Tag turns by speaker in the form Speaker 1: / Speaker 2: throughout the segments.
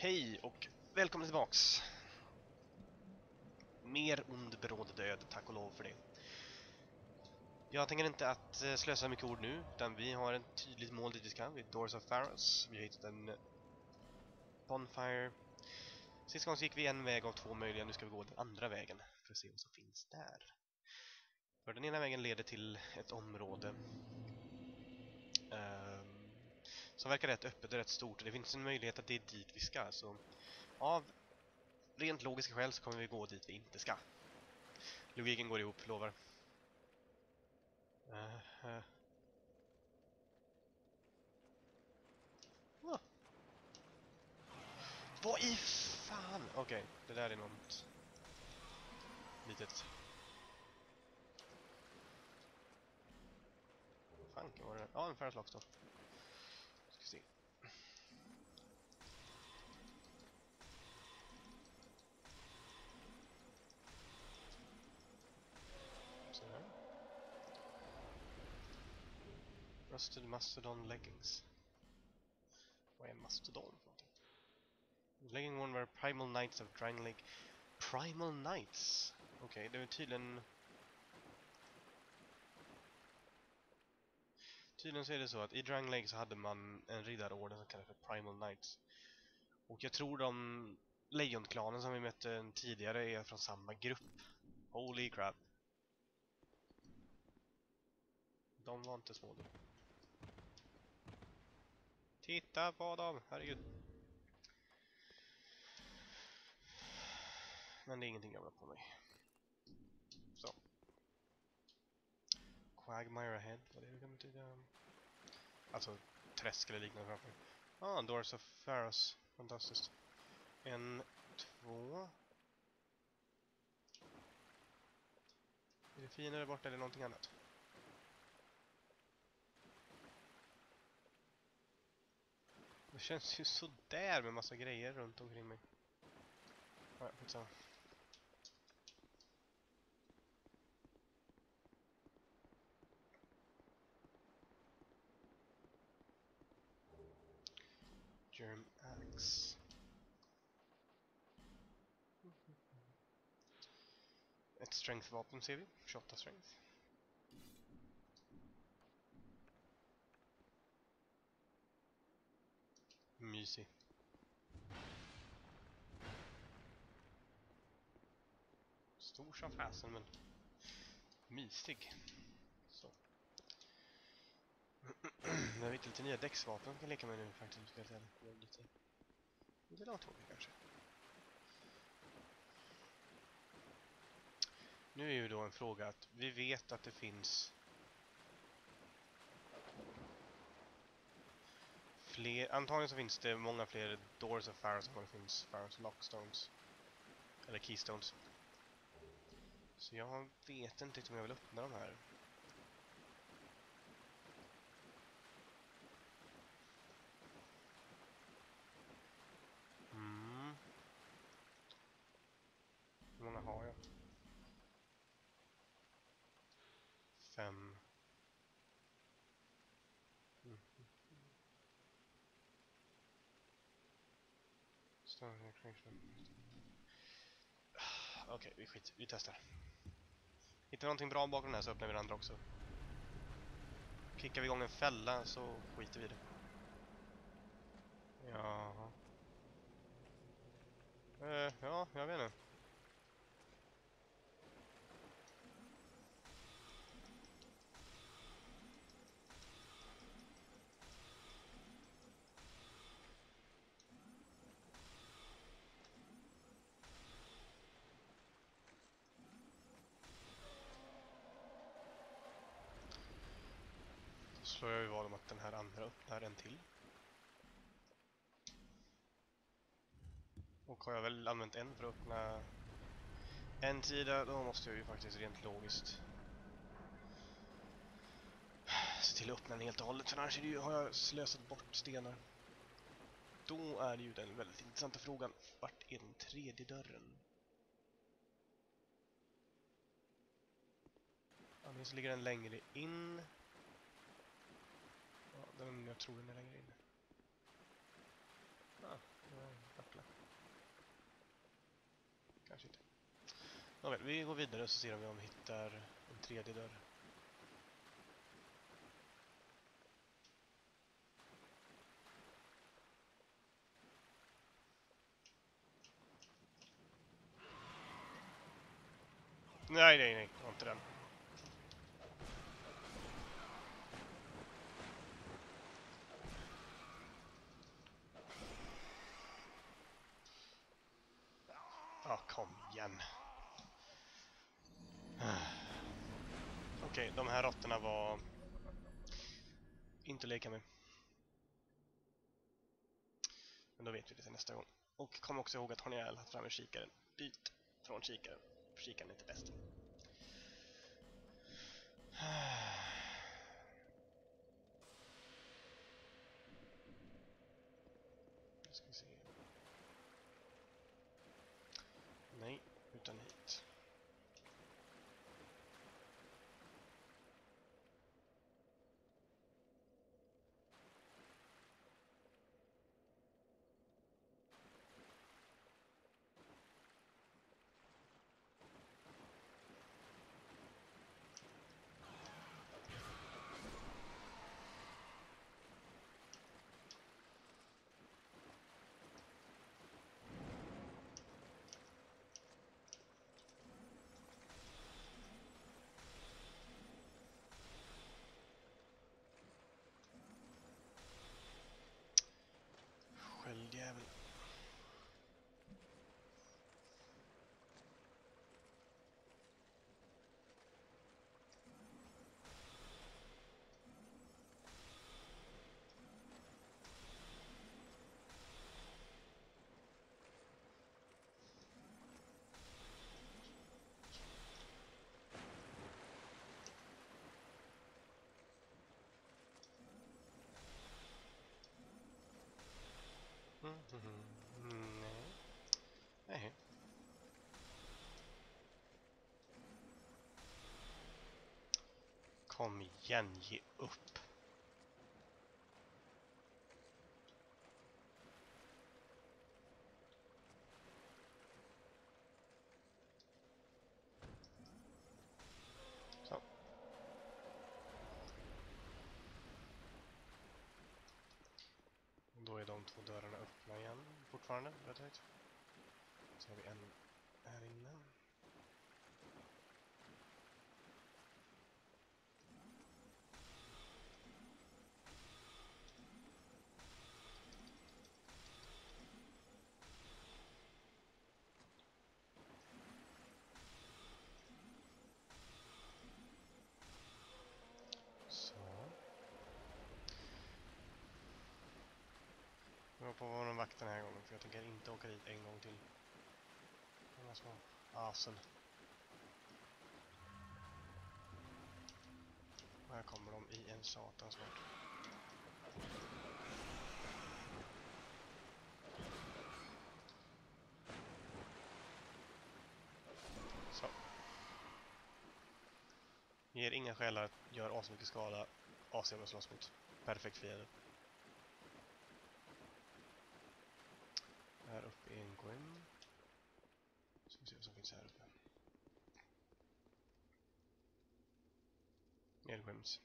Speaker 1: Hej och välkommen tillbaks. Mer ond berådd död, tack och lov för det. Jag tänker inte att slösa mycket ord nu, utan vi har ett tydligt mål dit vi ska. Vi är Doors of Pharos. Vi har hittat en bonfire. Sist gång så gick vi en väg av två möjliga, nu ska vi gå den andra vägen för att se vad som finns där. För den ena vägen leder till ett område som verkar rätt öppet och rätt stort. Det finns en möjlighet att det är dit vi ska, så av rent logiska skäl så kommer vi gå dit vi inte ska. Logiken går ihop, lovar. Vad i fan? Okej, det där är något litet. Fan, vad var det? Ja, en Pharos Lockstone. Ska se. Så här. Rusted Mastodon Leggings. Vad är en Mastodon för någonting? Legging one were Primal Knights of Drying Lake. Primal Knights? Okej, det är tydligen... Tydligen så är det så att i Drying Lake så hade man en riddarorden som kallades för Primal Knights. Och jag tror de lejonklanen som vi mötte tidigare är från samma grupp. Holy crap. De var inte små då. Titta på dem, herregud. Men det är ingenting jag vill ha på mig. Så. Quagmire Ahead, vad är det kan betyda? Alltså, träsk eller liknande framför. Doors of Pharos. Fantastiskt. 1, 2. Är det fiender där borta eller någonting annat? Det känns ju så där med massa grejer runt omkring mig. Ja, skitsamma. Germ Axe. Ett strength-vapen ser vi. 28 strength. Mysig. Stor som fasen, men mysig. Så. Det är lite nya däcksvapen jag kan leka med nu faktiskt. Det är lite långtråkigt kanske. Nu är ju då en fråga att vi vet att det finns fler, antagligen så finns det många fler Doors of Pharos än vad det finns Pharos Lockstones. Eller Keystones. Så jag vet inte om jag vill öppna de här. Hur många har jag? 5. Okej, vi testar. Hittar vi någonting bra bakom den här så öppnar vi den andra också. Kickar vi igång en fälla så skiter vi i det. Ja. Ja, jag vet inte. Då slår jag ju vad om att den här andra öppnar en till. Och har jag väl använt en för att öppna en sida, då måste jag ju faktiskt rent logiskt se till att öppna den helt och hållet, för annars har jag slösat bort stenar. Då är det ju den väldigt intressanta frågan, vart är den tredje dörren? Antingen så ligger den längre in. Ja, jag tror den är längre in. eller? Kanske inte. Nåväl, vi går vidare och så ser vi om vi hittar en tredje dörr. Nej, det var inte den. Ja, kom igen. Okej, de här råttorna var inte att leka med. Men då vet vi det till nästa gång. Och kom också ihåg att har ni lagt fram en kikare, byt från kikaren. Kikaren är inte bäst. Nu ska vi se. Nej, utan hit. Sköldjävel. Nej. Nej. Kom igen, ge upp. Så. Då är de två dörrarna öppna igen fortfarande, rätt ut. Så har vi en här inne. Så. Jag var på vår vakt den här gången för jag tänker inte åka dit en gång till. De här små asen. Här kommer de i en satans fart. Så. Ger inga själar, gör asmycket skada. AC att slåss mot. Perfekt fiende. Här uppe är en Grim. Så vi ser vad som finns här uppe. Mer Grims.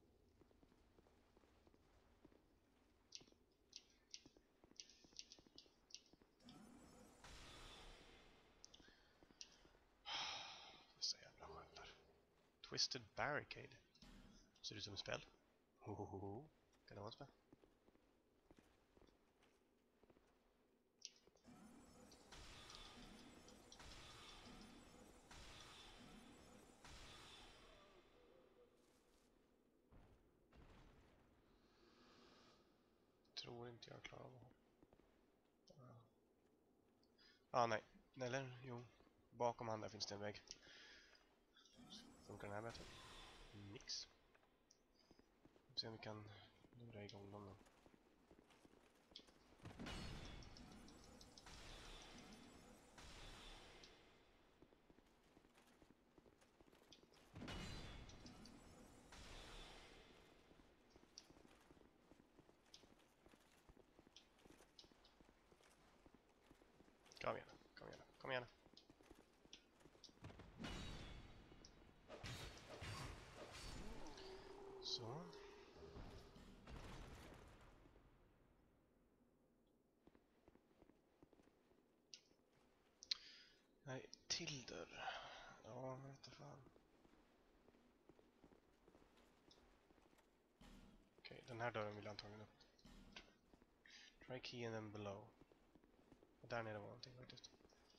Speaker 1: Dessa jävla sköldar. Twisted Barricade. Ser ut som ett spel. Hohoho. Kan det vara ett spel? Tror inte jag klarar av det här. Nej. Eller, jo. Bakom han där finns det en vägg. Funkar den här bättre? Nix. Vi får se om vi kan lura igång dem då. Kom igen, kom igen, kom igen. Så. Nej, till dörr. Ja, vänta fan. Okej, den här dörren vill jag antagligen upp. Try key and then below. Och där nere var någonting faktiskt.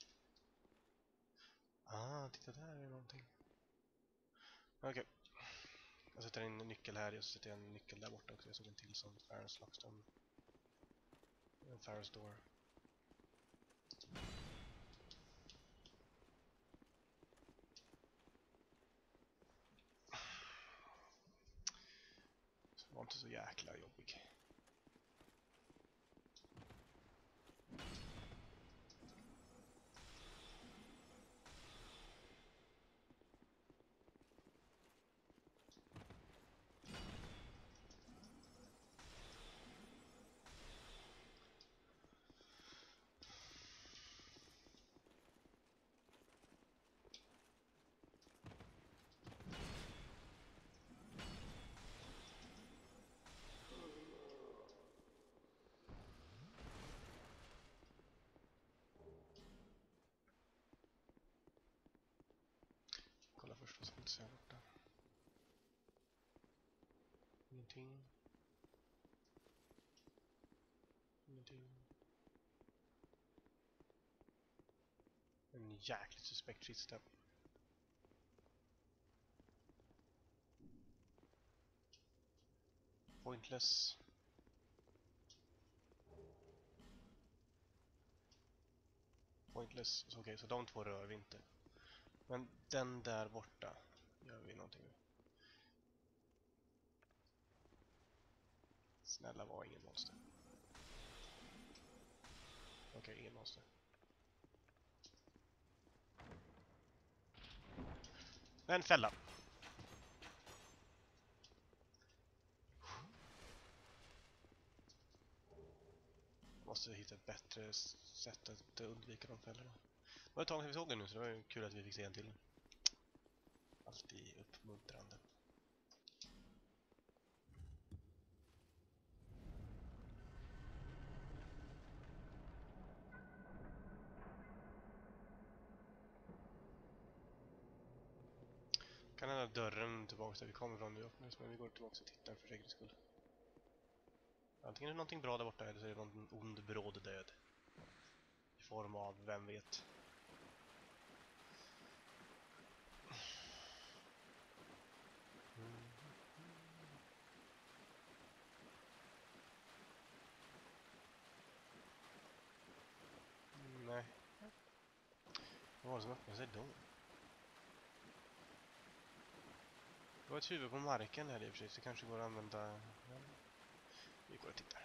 Speaker 1: Ah, titta där är någonting. Okej. Jag sätter in en nyckel här och så sätter jag en nyckel där borta också. Jag såg en till som Farros Lockstone. Farros Door. Så det var inte så jäkla jobbig. Kolla först vad som finns här borta. Ingenting. Ingenting. En jäkligt suspekt shitstep. Pointless. Pointless. Okej, så de två rör vi inte. Men den där borta gör vi någonting med. Snälla, var ingen monster. Okej, ingen monster. En fälla. Måste hitta ett bättre sätt att undvika de fällorna. Det var ett tag sedan vi såg den nu, så det var ju kul att vi fick se en till. Alltid uppmuntrande. Kan den här dörren tillbaka där vi kommer ifrån nu öppnas, men vi går tillbaka och tittar för säkerhets skull. Antingen är det någonting bra där borta eller så är det någon ond bråd död. I form av, vem vet. Nej. Vad var det som öppnade sig då? Det var ett huvud på marken här i och för sig, så det kanske går att använda... Vi går och tittar.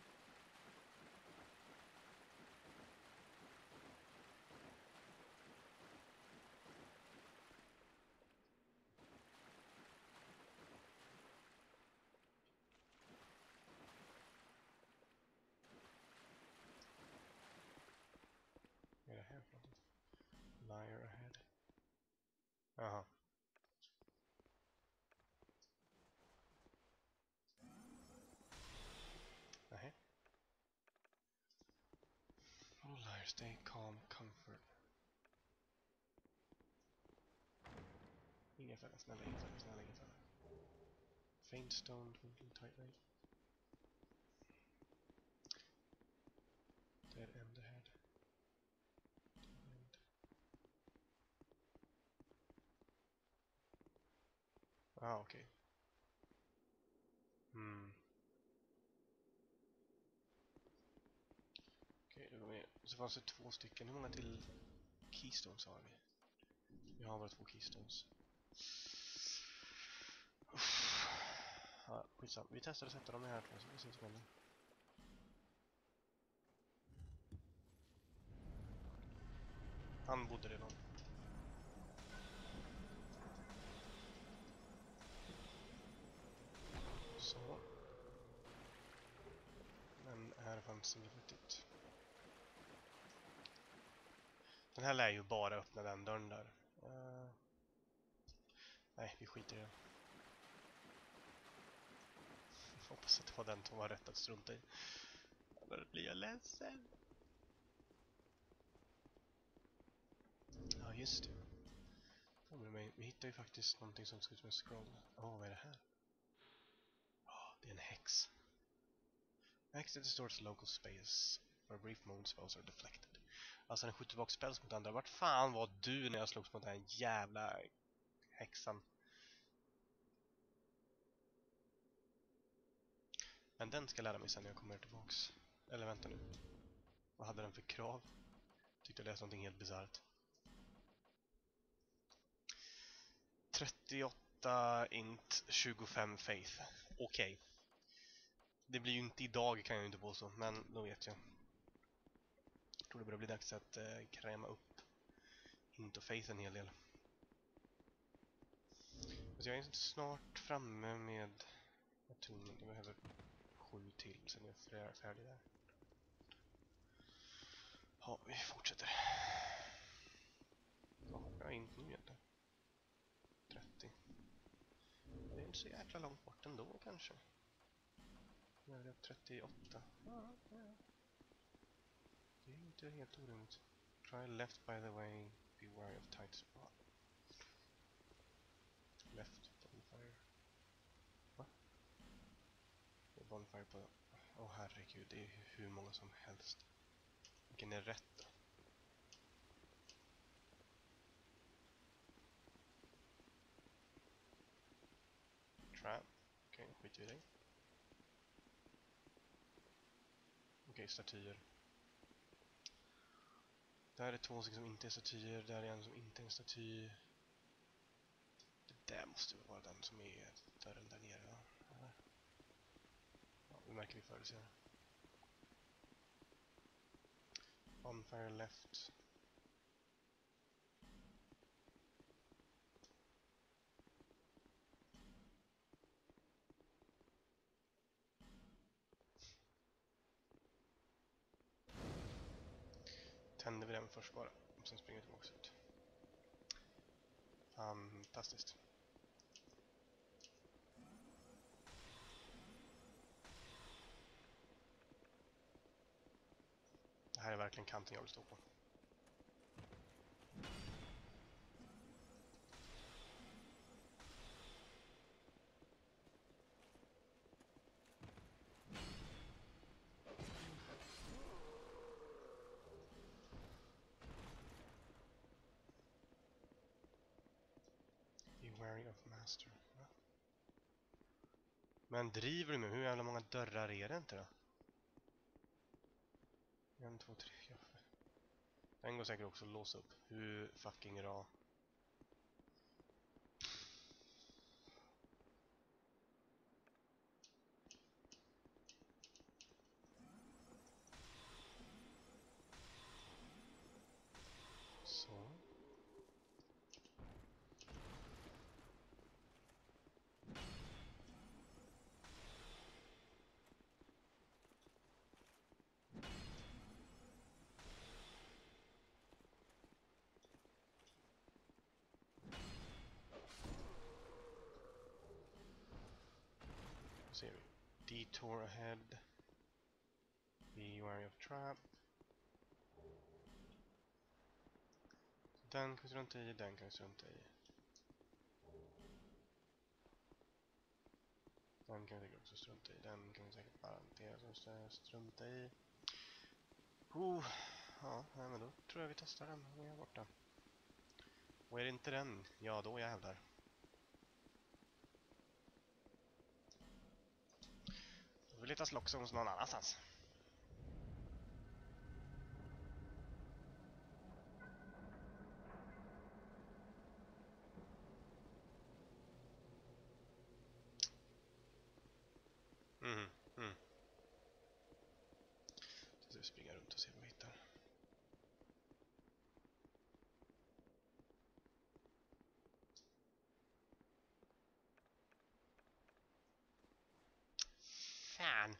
Speaker 1: Vad är det här för någonting? Liar ahead. Jaha. Nej. Oh, liar, stay calm, comfort. Ingen fälla, snälla, ingen fälla, snälla, ingen fälla. Faint stone, twinkling tight light. Dead end ahead. Dead end. Ah, okej. Okej, då går vi ner. Så fanns det 2 stycken. Hur många till keystones har vi? Vi har bara 2 keystones. Ja, skitsamma. Vi testar att sätta dem här tror jag, så vi ser vad som händer. Han bodde redan. Så. Men här fanns inget nyttigt. Den här lär ju bara öppna den dörren där. Nej, vi skiter i det. Hoppas att det var den som var rätt att strunta i. Annars blir jag ledsen. Ja, just det. Vi hittar ju faktiskt någonting som ser ut som en scroll. Vad är det här? Det är en häx. Hex that distorts local space. For a brief moment spells are deflected. Alltså den skjuter tillbaka spells mot andra. Vart fan var du när jag slogs mot den här jävla häxan? Men den ska jag lära mig sen när jag kommer tillbaks. Eller vänta nu. Vad hade den för krav? Tyckte jag läste någonting helt bizarrt. 38 int, 25 faith. Okej. Det blir ju inte idag kan jag ju inte påstå, men då vet jag. Jag tror det börjar bli dags att kräma upp int och faith en hel del. Så jag är snart framme med attunement. Jag behöver 7 till sen jag är färdig där. Ja, vi fortsätter. Vad har jag inte nu egentligen? 30. Det är inte så jäkla långt bort ändå kanske. Nu är det 38. Ja. Det är inte helt orimligt. Try left by the way. Be wary of tight spot. Left bonfire. Va? Det är bonfire på... herregud, det är hur många som helst. Vilken är rätt då? Trap. Okej, skiter vi i dig. Okej, statyer. Där är 2 som inte är statyer. Där är en som inte är en staty. Det där måste vara den som är dörren där nere, va? Eller? Ja, det märker vi förr senare. Bonfire left. Tänder vi den först bara. Och sen springer vi tillbaka ut. Fantastiskt. Det här är verkligen kanten jag vill stå på. Be wary of master. Va? Men driver du med? Hur jävla många dörrar är det inte då? 1, 2, 3, 4. Den går säkert också att låsa upp. Hur fucking bra. Så. Ser vi. Detour ahead. Be wary of trap. Den kan vi strunta i, den kan vi strunta i. Den kan vi säkert också strunta i. Den kan vi säkert parentera som strunta i. Ja, men då tror jag vi testar den. Den är borta. Och är det inte den, ja då jävlar. Då får vi leta Slockzones någon annanstans. Så vi springer runt och ser vad vi hittar. Fan.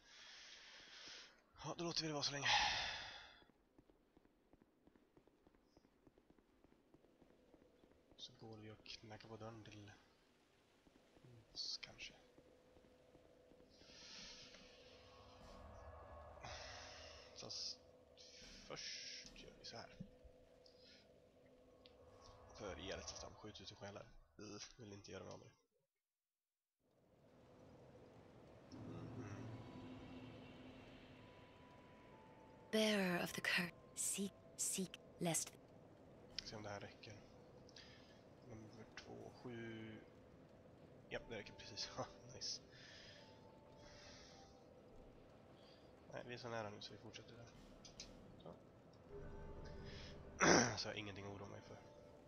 Speaker 1: Ja, då låter vi det vara så länge. Så går vi och knackar på dörren till oss kanske. Fast först gör vi så här. För elsystem 7000 själar. Vill inte göra av det.
Speaker 2: Bearer of the curse, seek, lest.
Speaker 1: Se om det här räcker. Nummer 2, 7. Ja, det räcker precis. Nice. Nej, vi är så nära nu så vi fortsätter där. Så. Så jag har ingenting att oroa mig för.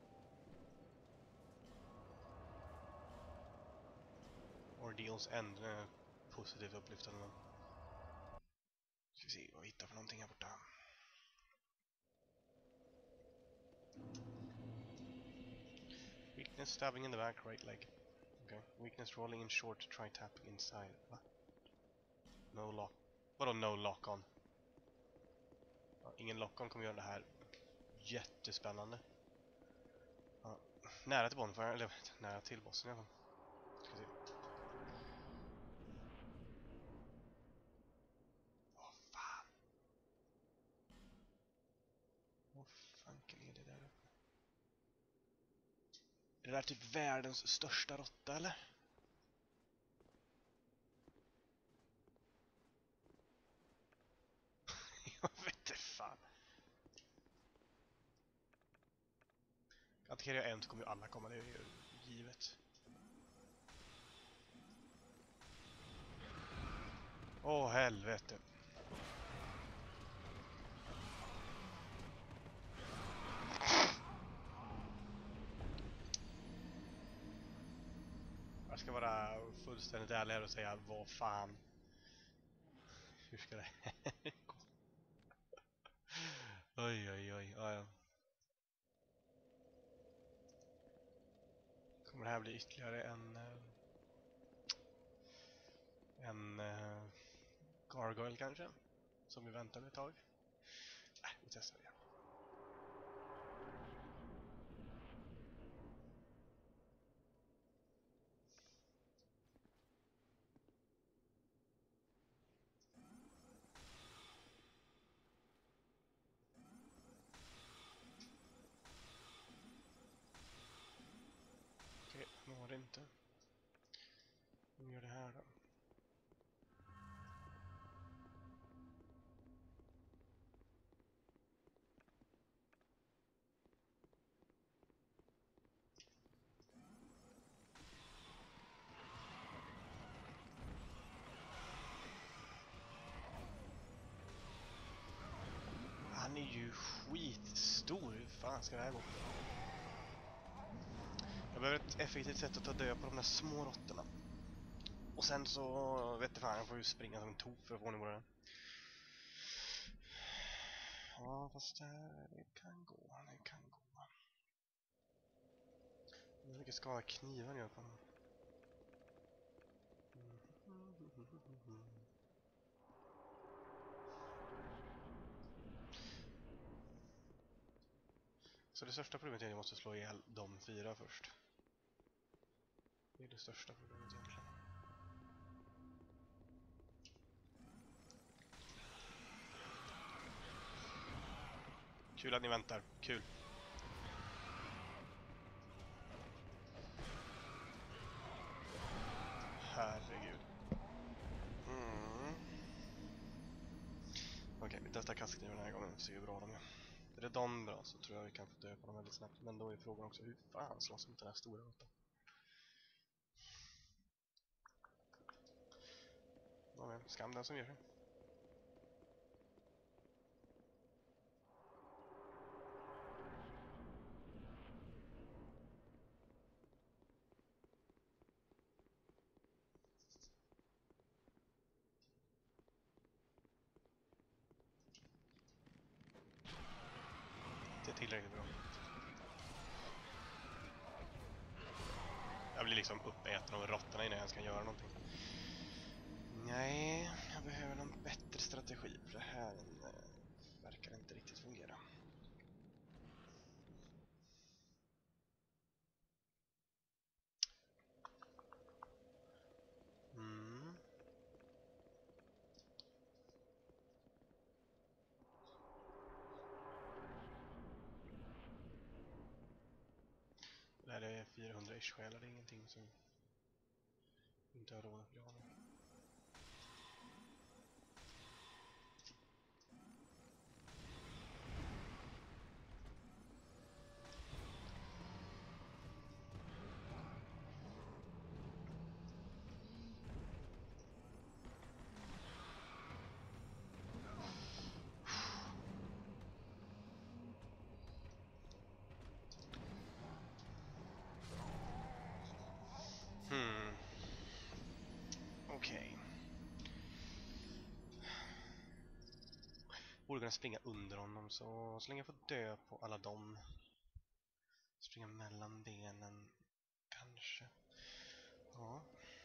Speaker 1: Ordeals End, positivt upplyftande. Ska vi se vad vi hittar för någonting här borta. Weakness stabbing in the back, right leg. Okay. Weakness rolling in short, try tapping inside. Va? No lock. Vadå no lock on? Ja, ingen lock on kommer göra det här jättespännande. Ja, nära till bonfire, eller nära till bossen i alla fall. Ska se. Åh fan. Vad fanken är det där uppe? Är det där typ världens största råtta eller? Jag vet inte fan. Attackerar jag en så kommer ju alla komma, det är ju givet. Åh helvete. Jag ska vara fullständigt ärlig här och säga vad fan. Hur ska det här gå? Oj oj oj, ja. Kommer det här bli ytterligare en gargoyle kanske? Som vi väntar ett tag. Vi testar det. Okej, når det inte. Vi gör det här då. Han är ju skitstor. Hur fan ska det här gå? Jag behöver ett effektivt sätt att ta död på de där små råttorna. Och sen så vet jag fan, jag får ju springa som en tok för att få ordning på det. Ja, fast det kan gå, det kan gå. Hur mycket skada kniven gör på honom? Så det största problemet är att jag måste slå ihjäl de 4 först. Det är det största problemet egentligen. Kul att ni väntar, kul. Herregud. Okej, vi testar kastkniven den här gången och ser hur bra de är. Är det de bra så tror jag vi kan få dö på dem väldigt snabbt. Men då är frågan också, hur fan slåss mot den här stora råttan? Nåväl, skam den som gör det. Det är tillräckligt bra. Jag blir liksom uppäten av råttorna innan jag ens kan göra någonting. Nej, jag behöver någon bättre strategi för det här verkar inte riktigt fungera. 400 ish själar, det är ingenting som inte har råd att bli av med. Okej. Borde kunna springa under honom, så länge jag får dö på alla dem. Springa mellan benen, kanske. Ja.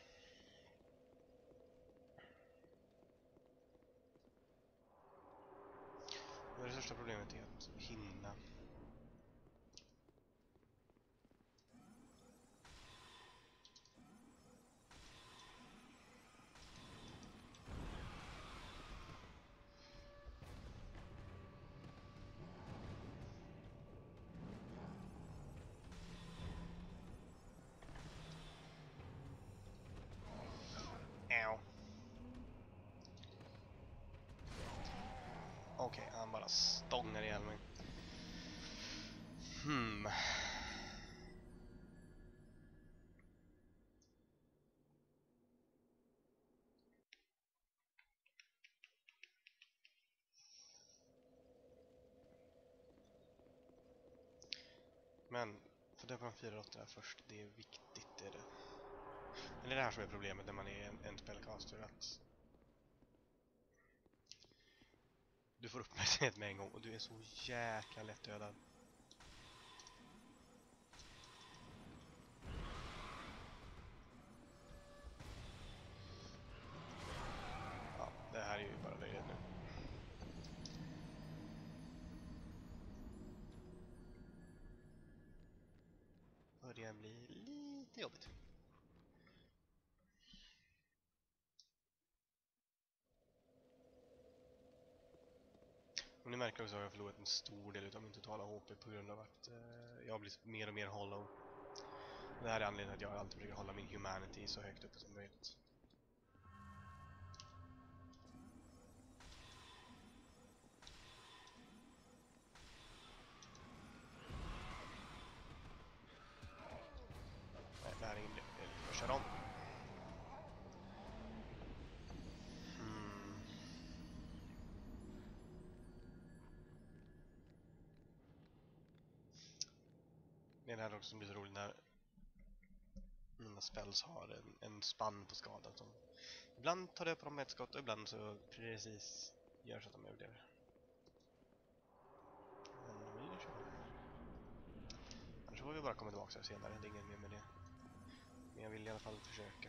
Speaker 1: Det största problemet är att hinna. Okej, han bara stångar ihjäl mig. Men, få döpa de 4 råttorna först, det är viktigt, är det. Men det är det här som är problemet när man är en spellcaster, att du får uppmärksamhet med en gång och du är så jäkla lätt dödad. Ja, det här är ju bara löjligt nu. Börjar bli lite jobbigt. Och ni märker också att jag har förlorat en stor del av min totala HP på grund av att jag har blivit mer och mer hollow. Och det här är anledningen till att jag alltid försöker hålla min humanity så högt uppe som möjligt. Nej, det här är ingen idé. Jag kör om. Det är det här också som blir så roligt när mina spells har en spann på skadan som ibland tar det på dem med ett skott och ibland så precis gör så att de överlever. Men vi kör om. Annars får vi bara komma tillbaka senare, det är inget mer med det. Men jag vill i alla fall försöka.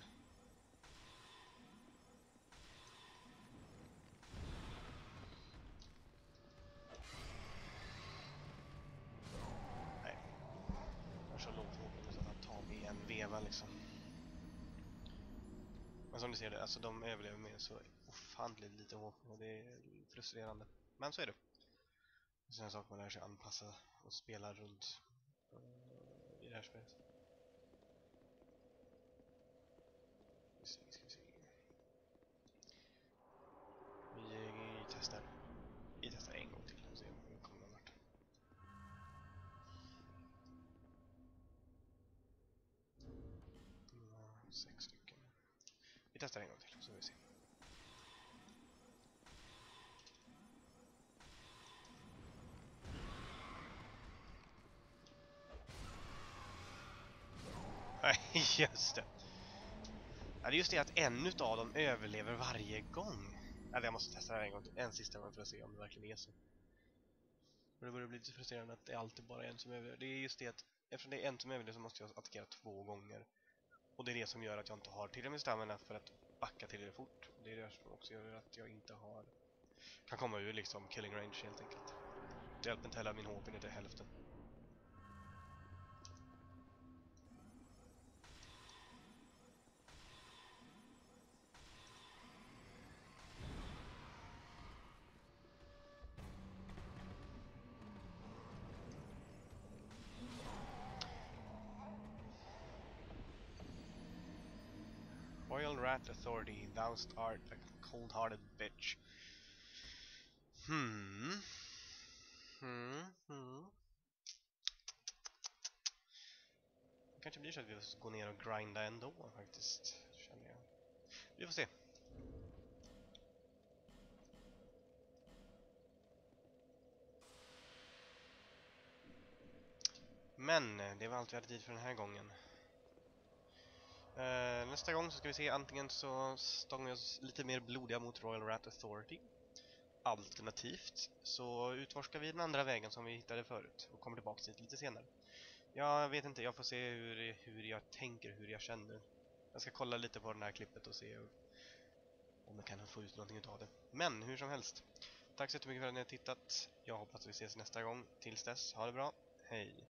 Speaker 1: Nej. Jag kör långt förhoppning så att han tar mig en veva liksom. Men som ni ser det, alltså de överlever med så ofantligt lite HP och det är frustrerande. Men så är det. Det är en sak man lär sig anpassa och spela runt i det här spelet. Ska vi se. Vi testar. Vi testar en gång till och ser om vi kommer någon vart. Mm, 6 stycken. Vi testar en gång till så vi ser. Nej, just det. Ja, det är just det att en utav dem överlever varje gång. Eller jag måste testa det här en gång till. En sista gång för att se om det verkligen är så. Och det börjar bli lite frustrerande att det är alltid bara en som överlever. Det är just det att eftersom det är en som överlever så måste jag attackera 2 gånger. Och det är det som gör att jag inte har tillräckligt med stamina för att backa till det fort. Det är det som också gör att jag inte kan komma ur liksom killing range helt enkelt. Det hjälper inte heller min HP ner till hälften. Royal Rat Authority, thou art a cold-hearted bitch. Det kanske blir så att vi går ner och grinda ändå faktiskt, känner jag. Vi får se. Men det var allt vi hade tid för den här gången. Nästa gång så ska vi se, antingen så stångar vi oss lite mer blodiga mot Royal Rat Authority. Alternativt så utforskar vi den andra vägen som vi hittade förut och kommer tillbaka dit lite senare. Jag vet inte, jag får se hur jag tänker, hur jag känner. Jag ska kolla lite på det här klippet och se om jag kan få ut någonting av det. Men hur som helst, tack så jättemycket för att ni har tittat. Jag hoppas att vi ses nästa gång. Tills dess, ha det bra. Hej!